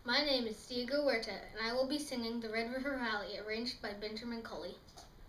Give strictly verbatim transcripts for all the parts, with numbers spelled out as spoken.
My name is Diego Huerta, and I will be singing The Red River Valley, arranged by Benjamin Coley.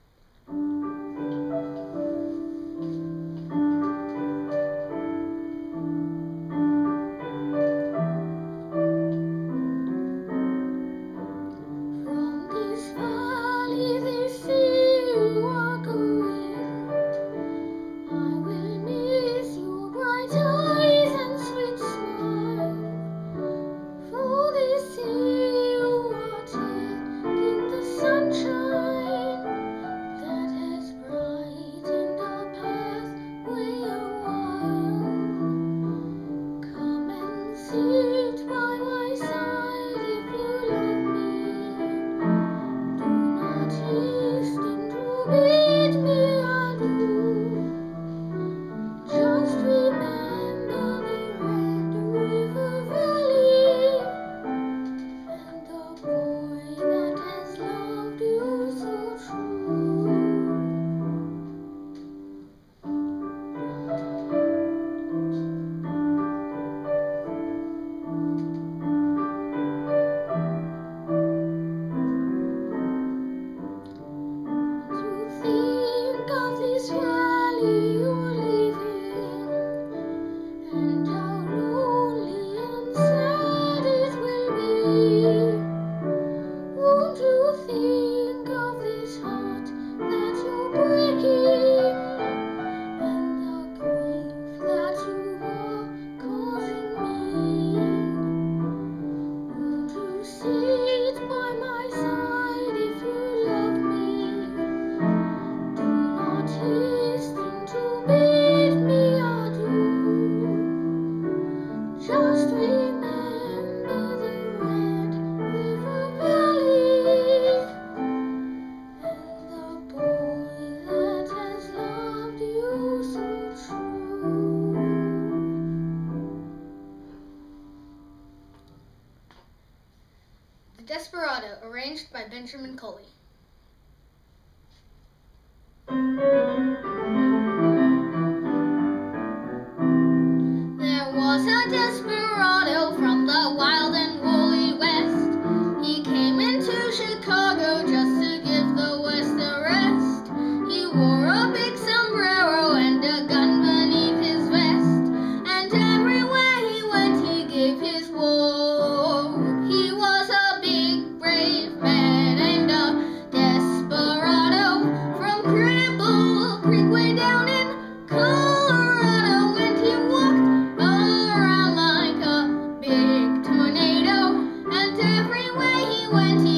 From this valley they see you are going. I will miss your bright eyes and sweet smile. For they see you are taking the sunshine that has brightened our pathway a while. Come and sit by my side if you love me. Do not hasten to bid me adieu. Just remember the Red River Valley and the boy that has loved you so true. To think of this valley you're leaving, and how lonely and sad it will be. Won't you think of this heart that you're breaking, and the grief that you are causing me? Won't you sit by my side if you love me? Do not hasten to bid me adieu. Just remember the Red River Valley and the boy that has loved you so true. The Desperado, arranged by Benjamin Coley. There was a desperado from the wild and woolly West. He came into Chicago just to give the West a rest. He wore a big sombrero and a gun beneath his vest, and everywhere he went he gave his word. He was a big, brave man and a desperado from Cripple Creek way down in Colorado, and he walked around like a big tornado, and everywhere he went he